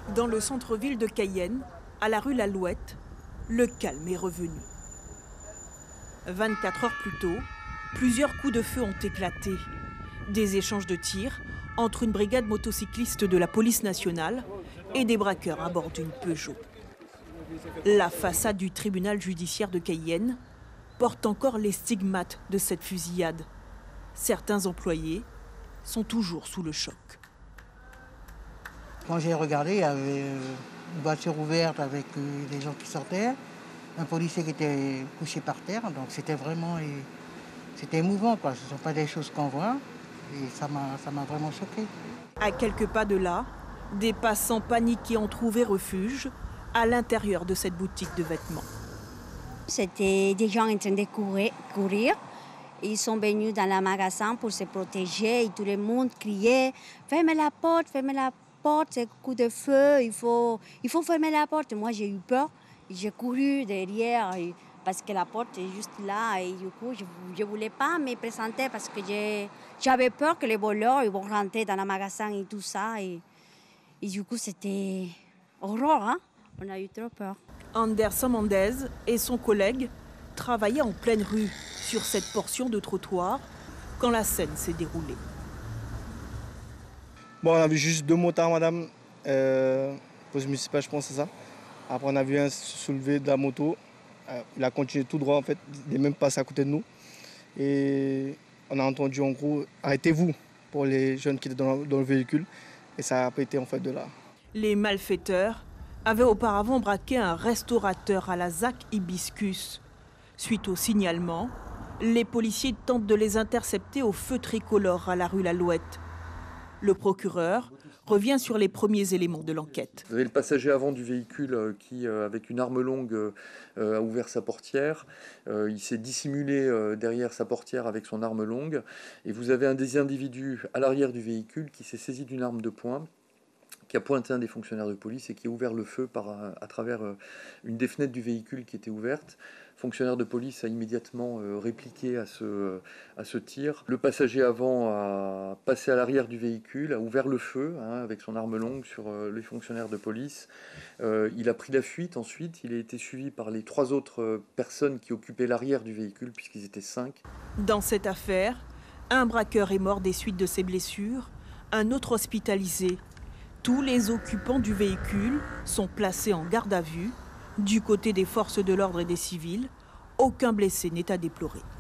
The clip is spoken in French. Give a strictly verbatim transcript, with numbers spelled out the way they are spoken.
Dans le centre-ville de Cayenne, à la rue L'Alouette, le calme est revenu. vingt-quatre heures plus tôt, plusieurs coups de feu ont éclaté. Des échanges de tirs entre une brigade motocycliste de la police nationale et des braqueurs à bord d'une Peugeot. La façade du tribunal judiciaire de Cayenne porte encore les stigmates de cette fusillade. Certains employés sont toujours sous le choc. Quand j'ai regardé, il y avait une voiture ouverte avec des gens qui sortaient, un policier qui était couché par terre, donc c'était vraiment c'était émouvant, quoi. Ce ne sont pas des choses qu'on voit et ça m'a ça m'a vraiment choqué. À quelques pas de là, des passants paniqués ont trouvé refuge à l'intérieur de cette boutique de vêtements. C'était des gens en train de courir, courir. Ils sont venus dans le magasin pour se protéger et tout le monde criait « Fermez la porte, fermez la porte, c'est un coup de feu, il faut, il faut fermer la porte ». Moi, j'ai eu peur. J'ai couru derrière parce que la porte est juste là et du coup, je ne voulais pas me présenter parce que j'avais peur que les voleurs ils vont rentrer dans le magasin et tout ça. Et, et du coup, c'était horreur, hein? On a eu trop peur. Anderson Mendez et son collègue travaillaient en pleine rue sur cette portion de trottoir quand la scène s'est déroulée. Bon, on a vu juste deux motards, madame, euh, poste municipal, je pense, c'est ça. Après, on a vu un se soulever de la moto. Euh, il a continué tout droit, en fait. Il est même passé à côté de nous. Et on a entendu, en gros, « Arrêtez-vous » pour les jeunes qui étaient dans le, dans le véhicule. Et ça a pété, en fait, de là. Les malfaiteurs avaient auparavant braqué un restaurateur à la Z A C Hibiscus. Suite au signalement, les policiers tentent de les intercepter au feu tricolore à la rue L'Alouette. Le procureur revient sur les premiers éléments de l'enquête. Vous avez le passager avant du véhicule qui, avec une arme longue, a ouvert sa portière. Il s'est dissimulé derrière sa portière avec son arme longue. Et vous avez un des individus à l'arrière du véhicule qui s'est saisi d'une arme de poing, qui a pointé un des fonctionnaires de police et qui a ouvert le feu par, à travers une des fenêtres du véhicule qui était ouverte. Le fonctionnaire de police a immédiatement répliqué à ce, à ce tir. Le passager avant a passé à l'arrière du véhicule, a ouvert le feu hein, avec son arme longue sur les fonctionnaires de police. Euh, il a pris la fuite ensuite. Il a été suivi par les trois autres personnes qui occupaient l'arrière du véhicule, puisqu'ils étaient cinq. Dans cette affaire, un braqueur est mort des suites de ses blessures, un autre hospitalisé. Tous les occupants du véhicule sont placés en garde à vue. Du côté des forces de l'ordre et des civils, aucun blessé n'est à déplorer.